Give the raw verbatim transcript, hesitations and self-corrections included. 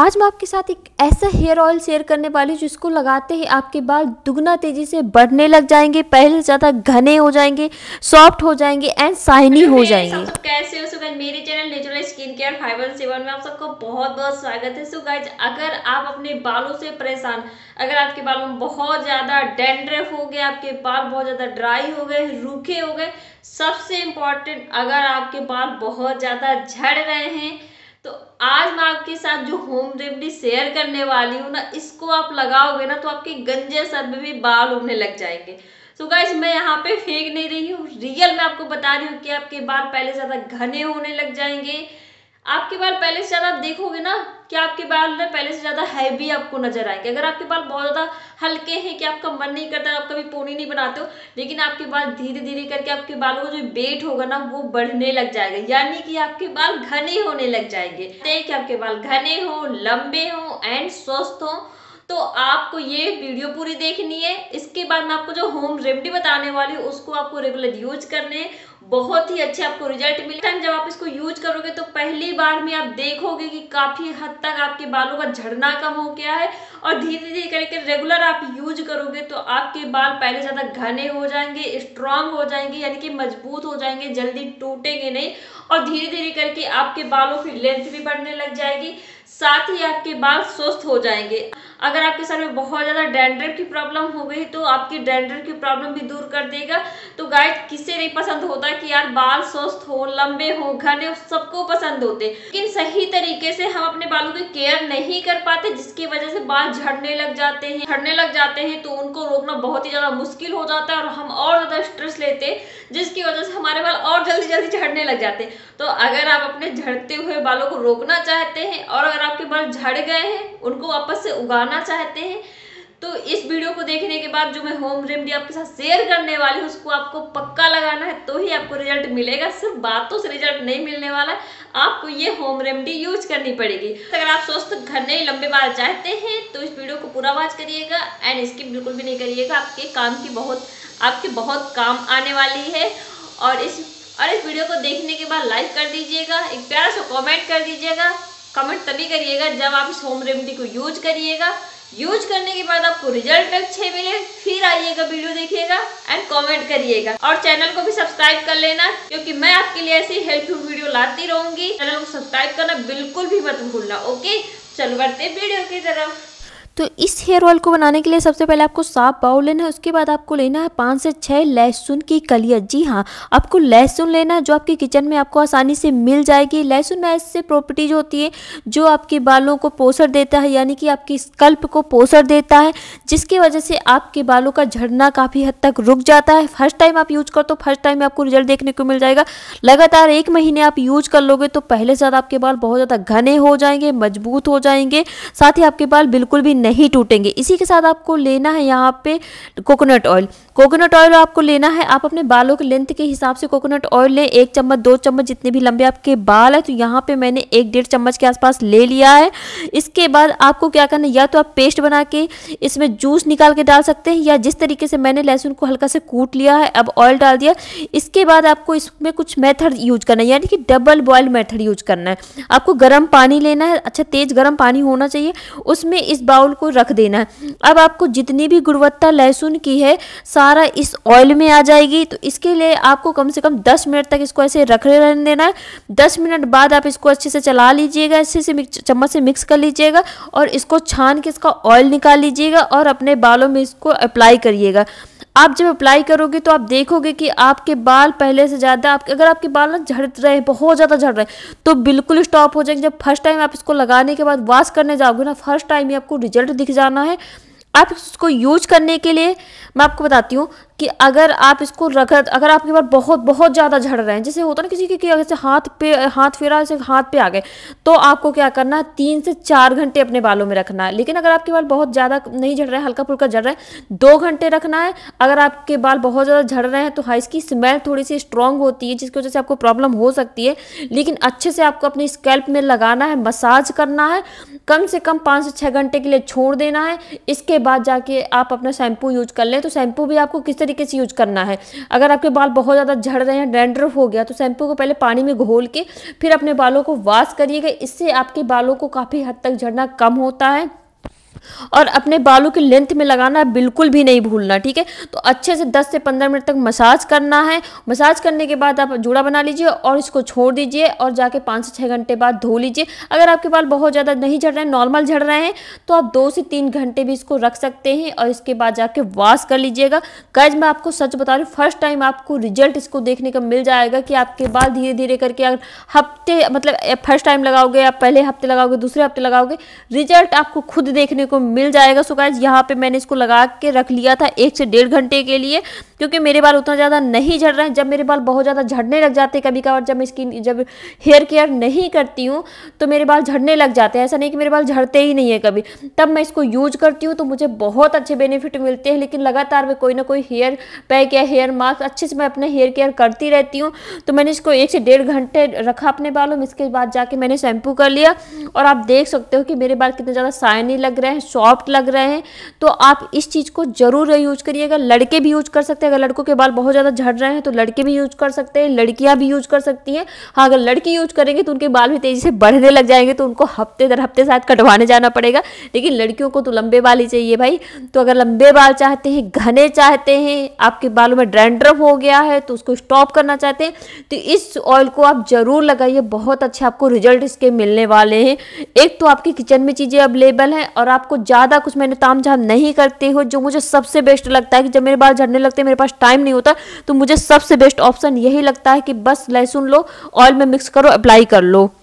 आज मैं आपके साथ एक ऐसा हेयर ऑयल शेयर करने वाली हूँ जिसको लगाते ही आपके बाल दुगना तेजी से बढ़ने लग जाएंगे, पहले से ज़्यादा घने हो जाएंगे, सॉफ्ट हो जाएंगे एंड शाइनी हो जाएंगे। सब कैसे हो? सो गाइस मेरे channel natural skin care five one seven में आप सबको बहुत बहुत स्वागत है। सो गाइस अगर आप अपने बालों से परेशान, अगर आपके बालों में बहुत ज़्यादा डैंड्रफ हो गया, आपके बाल बहुत ज़्यादा ड्राई हो गए, रूखे हो गए, सबसे इम्पॉर्टेंट अगर आपके बाल बहुत ज़्यादा झड़ रहे हैं तो आज मैं आपके साथ जो होम रेमेडी शेयर करने वाली हूँ ना, इसको आप लगाओगे ना तो आपके गंजे सर में भी बाल उगने लग जाएंगे। सो गाइस मैं यहाँ पे फेंक नहीं रही हूँ, रियल मैं आपको बता रही हूँ कि आपके बाल पहले से ज़्यादा घने होने लग जाएंगे। आपके बाल पहले से ज़्यादा आप देखोगे ना कि आपके बाल ना पहले से ज़्यादा हैवी आपको नजर आएंगे। अगर आपके बाल बहुत ज़्यादा हल्के हैं कि आपका मन नहीं करता, आप कभी पोनी नहीं बनाते हो, लेकिन आपके बाल धीरे धीरे करके आपके बालों का जो वेट होगा ना वो बढ़ने लग जाएगा, यानी कि आपके बाल घने होने लग जाएंगे। कि आपके बाल घने हो, लंबे हो एंड स्वस्थ हो तो आपको ये वीडियो पूरी देखनी है। इसके बाद मैं आपको जो होम रेमेडी बताने वाली हूँ उसको आपको रेगुलर यूज करने हैं, बहुत ही अच्छे आपको रिजल्ट मिलेगा। जब आप इसको यूज करोगे तो पहली बार में आप देखोगे कि काफी हद तक आपके बालों का झड़ना कम हो गया है, और धीरे धीरे करके रेगुलर आप यूज करोगे तो आपके बाल पहले ज्यादा घने हो जाएंगे, स्ट्रांग हो जाएंगे, यानी कि मजबूत हो जाएंगे, जल्दी टूटेंगे नहीं, और धीरे धीरे करके आपके बालों की लेंथ भी बढ़ने लग जाएगी, साथ ही आपके बाल स्वस्थ हो जाएंगे। अगर आपके सर में बहुत ज्यादा डैंड्रफ की प्रॉब्लम हो गई तो आपकी डैंड्रफ की प्रॉब्लम भी दूर कर देगा। तो गाइस किसे नहीं पसंद होता कि यार बाल स्वस्थ हो, लंबे हो, घने हो, सबको पसंद होते, लेकिन सही तरीके से हम अपने बालों की केयर नहीं कर पाते, जिसकी वजह से बाल झड़ने लग जाते हैं झड़ने लग जाते हैं तो उनको रोकना बहुत ही ज्यादा मुश्किल हो जाता है और हम और ज्यादा स्ट्रेस लेते हैं, जिसकी वजह से हमारे बाल और जल्दी जल्दी झड़ने लग जाते हैं। तो अगर आप अपने झड़ते हुए बालों को रोकना चाहते हैं और अगर आपके बाल झड़ गए हैं उनको वापस से उगाना चाहते हैं तो इस वीडियो को देखने के बाद जो मैं होम रेमेडी आपके साथ शेयर करने वाली हूँ उसको आपको पक्का लगाना है, तो ही आपको रिजल्ट मिलेगा। सिर्फ बातों से रिजल्ट नहीं मिलने वाला है, आपको ये होम रेमेडी यूज करनी पड़ेगी। अगर आप स्वस्थ घने लंबे बाल चाहते हैं तो इस वीडियो को पूरा वॉच करिएगा एंड स्किप बिल्कुल भी नहीं करिएगा, आपके काम की बहुत आपके बहुत काम आने वाली है। और इस और इस वीडियो को देखने के बाद लाइक कर दीजिएगा, एक प्यारा सा कमेंट कर दीजिएगा। कमेंट तभी करिएगा जब आप इस होम रेमेडी को यूज करिएगा, यूज करने के बाद आपको रिजल्ट अच्छे मिले, फिर आइएगा वीडियो देखिएगा एंड कमेंट करिएगा। और चैनल को भी सब्सक्राइब कर लेना, क्योंकि मैं आपके लिए ऐसी हेल्पफुल वीडियो लाती रहूंगी। चैनल को सब्सक्राइब करना बिल्कुल भी मत भूलना। ओके, चलो बढ़ते वीडियो की तरफ। तो इस हेयर ऑयल को बनाने के लिए सबसे पहले आपको साफ बाउल लेना है, उसके बाद आपको लेना है पाँच से छः लहसुन की कलियाँ। जी हाँ, आपको लहसुन लेना है जो आपके किचन में आपको आसानी से मिल जाएगी। लहसुन में ऐसे प्रॉपर्टीज होती है जो आपके बालों को पोषण देता है, यानी कि आपकी स्कल्प को पोषण देता है, जिसकी वजह से आपके बालों का झड़ना काफ़ी हद तक रुक जाता है। फर्स्ट टाइम आप यूज करो तो फर्स्ट टाइम में आपको रिजल्ट देखने को मिल जाएगा। लगातार एक महीने आप यूज कर लोगे तो पहले से ज़्यादा आपके बाल बहुत ज़्यादा घने हो जाएंगे, मजबूत हो जाएंगे, साथ ही आपके बाल बिल्कुल भी नहीं टूटेंगे। इसी के साथ आपको लेना है यहाँ पे कोकोनट ऑयल। कोकोनट ऑयल आपको लेना है, आप अपने बालों के लेंथ के हिसाब से कोकोनट ऑयल लें, एक चम्मच दो चम्मच जितने भी लंबे आपके बाल है, तो यहाँ पे मैंने एक डेढ़ चम्मच के आसपास ले लिया है। इसके बाद आपको क्या करना है, या तो आप पेस्ट बना के इसमें जूस निकाल के डाल सकते हैं, या जिस तरीके से मैंने लहसुन को हल्का से कूट लिया है, अब ऑयल डाल दिया। इसके बाद आपको इसमें कुछ मेथड यूज करना है, यानी कि डबल बॉयल मेथड यूज करना है। आपको गर्म पानी लेना है, अच्छा तेज गर्म पानी होना चाहिए, उसमें इस बाउल को रख देना है। अब आपको जितनी भी गुणवत्ता लहसुन की है सारा इस ऑयल में आ जाएगी, तो इसके लिए आपको कम से कम दस मिनट तक इसको ऐसे रखे रहने देना है। दस मिनट बाद आप इसको अच्छे से चला लीजिएगा, अच्छे से चम्मच से मिक्स कर लीजिएगा और इसको छान के इसका ऑयल निकाल लीजिएगा और अपने बालों में इसको अप्लाई करिएगा। आप जब अप्लाई करोगे तो आप देखोगे कि आपके बाल पहले से ज़्यादा आप अगर आपके बाल ना झड़ रहे हैं, बहुत ज़्यादा झड़ रहे हैं, तो बिल्कुल स्टॉप हो जाएंगे। जब फर्स्ट टाइम आप इसको लगाने के बाद वॉश करने जाओगे ना, फर्स्ट टाइम ही आपको रिजल्ट दिख जाना है। आप इसको यूज करने के लिए मैं आपको बताती हूँ कि अगर आप इसको रख अगर आपके बाल बहुत बहुत ज़्यादा झड़ रहे हैं, जैसे होता है ना किसी के जैसे हाथ पे हाथ फेरा ऐसे हाथ पे आ गए, तो आपको क्या करना है, तीन से चार घंटे अपने बालों में रखना है। लेकिन अगर आपके बाल बहुत ज़्यादा नहीं झड़ रहे हैं, हल्का फुल्का झड़ रहे हैं, दो घंटे रखना है। अगर आपके बाल बहुत ज़्यादा झड़ रहे हैं तो हाँ, इसकी स्मेल थोड़ी सी स्ट्रॉन्ग होती है, जिसकी वजह से आपको प्रॉब्लम हो सकती है, लेकिन अच्छे से आपको अपनी स्कैल्प में लगाना है, मसाज करना है, कम से कम पाँच से छः घंटे के लिए छोड़ देना है। इसके बाद जाके आप अपना शैम्पू यूज कर लें। तो शैम्पू भी आपको किस तरीके से यूज करना है, अगर आपके बाल बहुत ज़्यादा झड़ रहे हैं, डैंड्रफ हो गया, तो शैम्पू को पहले पानी में घोल के फिर अपने बालों को वॉश करिएगा। इससे आपके बालों को काफ़ी हद तक झड़ना कम होता है। और अपने बालों की लेंथ में लगाना बिल्कुल भी नहीं भूलना, ठीक है। तो अच्छे से दस से पंद्रह मिनट तक मसाज करना है। मसाज करने के बाद आप जूड़ा बना लीजिए और इसको छोड़ दीजिए और जाके पाँच से छः घंटे बाद धो लीजिए। अगर आपके बाल बहुत ज़्यादा नहीं झड़ रहे हैं, नॉर्मल झड़ रहे हैं, तो आप दो से तीन घंटे भी इसको रख सकते हैं और इसके बाद जाके वॉश कर लीजिएगा। गाइस मैं आपको सच बता रही हूँ, फर्स्ट टाइम आपको रिजल्ट इसको देखने का मिल जाएगा कि आपके बाल धीरे धीरे करके, अगर हफ्ते मतलब फर्स्ट टाइम लगाओगे, आप पहले हफ्ते लगाओगे, दूसरे हफ्ते लगाओगे, रिजल्ट आपको खुद देखने को मिल जाएगा। सो गाइस यहाँ पे मैंने इसको लगा के रख लिया था एक से डेढ़ घंटे के लिए, क्योंकि मेरे बाल उतना ज़्यादा नहीं झड़ रहे हैं। जब मेरे बाल बहुत ज़्यादा झड़ने लग जाते हैं कभी कभार, जब मैं स्किन जब हेयर केयर नहीं करती हूँ तो मेरे बाल झड़ने लग जाते हैं। ऐसा नहीं कि मेरे बाल झड़ते ही नहीं है कभी, तब मैं इसको यूज करती हूँ तो मुझे बहुत अच्छे बेनिफिट मिलते हैं। लेकिन लगातार मैं कोई ना कोई हेयर पैक या हेयर मास्क अच्छे से मैं अपने हेयर केयर करती रहती हूँ। तो मैंने इसको एक से डेढ़ घंटे रखा अपने बालों में। इसके बाद जाके मैंने शैम्पू कर लिया और आप देख सकते हो कि मेरे बाल कितने ज़्यादा शाइनी लग रहे हैं, सॉफ्ट लग रहे हैं। तो आप इस चीज़ को जरूर यूज करिएगा। लड़के भी यूज कर सकते हैं, अगर लड़कों के बाल बहुत ज़्यादा झड़ रहे हैं तो लड़के भी यूज कर सकते हैं, लड़कियां भी यूज कर सकती हैं। हाँ, अगर लड़की यूज करेंगे तो उनके बाल भी तेज़ी से बढ़ने लग जाएंगे, तो उनको हफ्ते दर हफ्ते शायद कटवाने जाना पड़ेगा। लेकिन लड़कियों को तो लंबे बाल ही चाहिए भाई। तो अगर लंबे बाल चाहते हैं, घने चाहते हैं, आपके बालों में डैंड्रफ हो गया है तो उसको स्टॉप करना चाहते हैं, तो इस ऑयल को आप जरूर लगाइए। बहुत अच्छे आपको रिजल्ट इसके मिलने वाले हैं। एक तो आपकी किचन में चीज़ें अवेलेबल हैं और आपको ज़्यादा कुछ मैंने ताम झाम नहीं करते हो। जो मुझे सबसे बेस्ट लगता है कि जब मेरे बाल झड़ने लगते हैं, मेरे पास टाइम नहीं होता, तो मुझे सबसे बेस्ट ऑप्शन यही लगता है कि बस लहसुन लो, ऑयल में मिक्स करो, अप्लाई कर लो।